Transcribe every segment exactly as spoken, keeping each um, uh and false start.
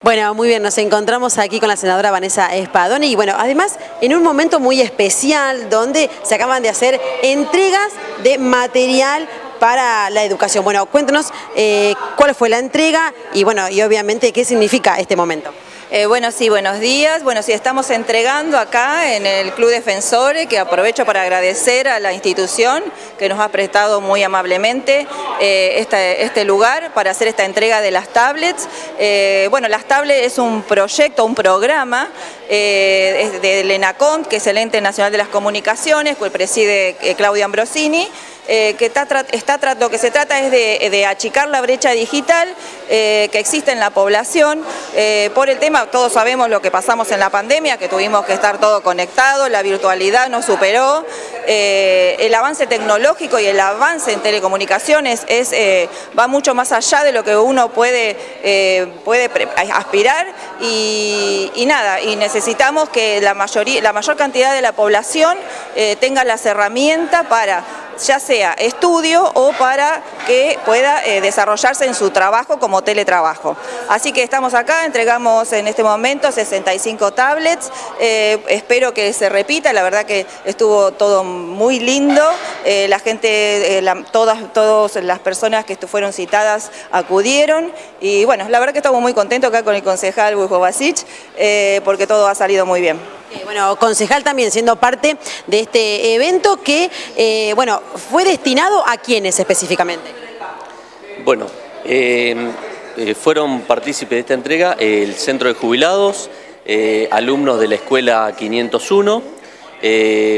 Bueno, muy bien, nos encontramos aquí con la senadora Vanessa Spadoni y bueno, además en un momento muy especial donde se acaban de hacer entregas de material para la educación. Bueno, cuéntanos eh, cuál fue la entrega y bueno, y obviamente qué significa este momento. Eh, bueno, sí, buenos días. Bueno, sí, estamos entregando acá en el Club Defensores, que aprovecho para agradecer a la institución que nos ha prestado muy amablemente eh, este, este lugar para hacer esta entrega de las tablets. Eh, bueno, las tablets es un proyecto, un programa eh, es del ENACOM, que es el Ente Nacional de las Comunicaciones, que preside eh, Claudio Ambrosini. Eh, que está, está, lo que se trata es de, de achicar la brecha digital eh, que existe en la población eh, por el tema, todos sabemos lo que pasamos en la pandemia, que tuvimos que estar todo conectado, la virtualidad nos superó, eh, el avance tecnológico y el avance en telecomunicaciones es, eh, va mucho más allá de lo que uno puede, eh, puede aspirar y, y nada, y necesitamos que la, mayoría, la mayor cantidad de la población eh, tenga las herramientas para ya sea estudio o para que pueda eh, desarrollarse en su trabajo como teletrabajo. Así que estamos acá, entregamos en este momento sesenta y cinco tablets, eh, espero que se repita, la verdad que estuvo todo muy lindo, eh, la gente, eh, la, todas, todas las personas que fueron citadas acudieron y bueno, la verdad que estamos muy contentos acá con el concejal Bujovasic eh, porque todo ha salido muy bien. Bueno, concejal también siendo parte de este evento que, eh, bueno, ¿fue destinado a quiénes específicamente? Bueno, eh, eh, fueron partícipes de esta entrega el Centro de Jubilados, eh, alumnos de la Escuela quinientos uno, eh,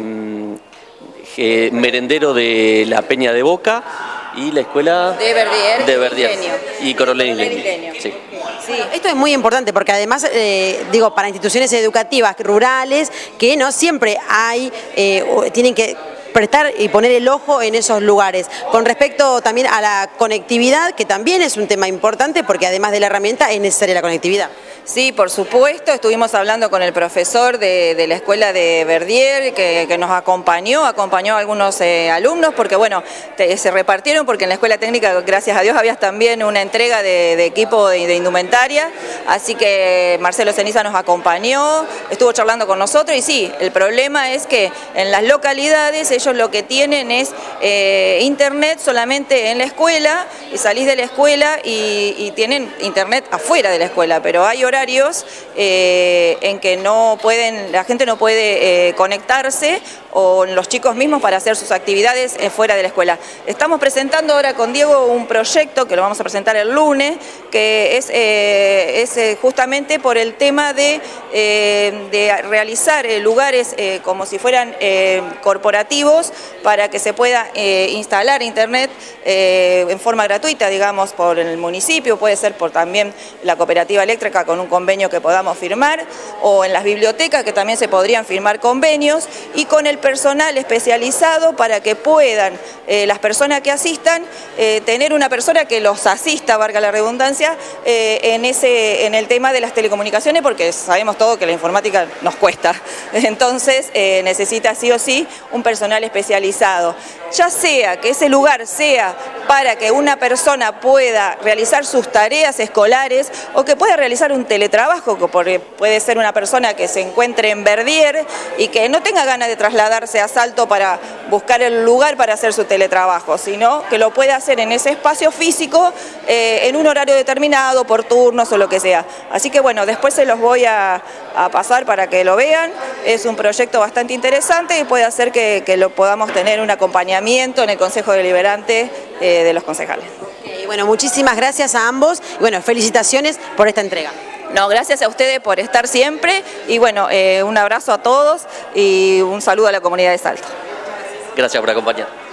eh, merendero de la Peña de Boca y la Escuela de Verdier, de Verdier y, y Coronel Isleño. Sí. Sí, esto es muy importante porque además, eh, digo, para instituciones educativas rurales que no siempre hay, eh, tienen que prestar y poner el ojo en esos lugares. Con respecto también a la conectividad, que también es un tema importante porque además de la herramienta es necesaria la conectividad. Sí, por supuesto, estuvimos hablando con el profesor de, de la escuela de Verdier, que, que nos acompañó, acompañó a algunos eh, alumnos, porque bueno, te, se repartieron, porque en la escuela técnica, gracias a Dios, había también una entrega de, de equipo de, de indumentaria, así que Marcelo Ceniza nos acompañó, estuvo charlando con nosotros, y sí, el problema es que en las localidades ellos lo que tienen es eh, internet solamente en la escuela, y salís de la escuela y, y tienen internet afuera de la escuela, pero hay horarios Eh, en que no pueden, la gente no puede eh, conectarse o los chicos mismos para hacer sus actividades eh, fuera de la escuela. Estamos presentando ahora con Diego un proyecto que lo vamos a presentar el lunes, que es, eh, es eh, justamente por el tema de, eh, de realizar eh, lugares eh, como si fueran eh, corporativos para que se pueda eh, instalar internet eh, en forma gratuita, digamos, por el municipio, puede ser por también la cooperativa eléctrica con un convenio que podamos firmar, o en las bibliotecas que también se podrían firmar convenios, y con el personal especializado para que puedan eh, las personas que asistan eh, tener una persona que los asista, valga la redundancia, eh, en, ese, en el tema de las telecomunicaciones, porque sabemos todo que la informática nos cuesta, entonces eh, necesita sí o sí un personal especializado, ya sea que ese lugar sea para que una persona pueda realizar sus tareas escolares o que pueda realizar un teletrabajo, porque puede ser una persona que se encuentre en Verdier y que no tenga ganas de trasladarse a Salto para buscar el lugar para hacer su teletrabajo, sino que lo pueda hacer en ese espacio físico eh, en un horario determinado, por turnos o lo que sea. Así que bueno, después se los voy a, a pasar para que lo vean. Es un proyecto bastante interesante y puede hacer que, que lo podamos tener un acompañamiento en el Consejo Deliberante eh, de los concejales. Y bueno, muchísimas gracias a ambos y bueno, felicitaciones por esta entrega. No, gracias a ustedes por estar siempre y bueno, eh, un abrazo a todos y un saludo a la comunidad de Salto. Gracias por acompañar.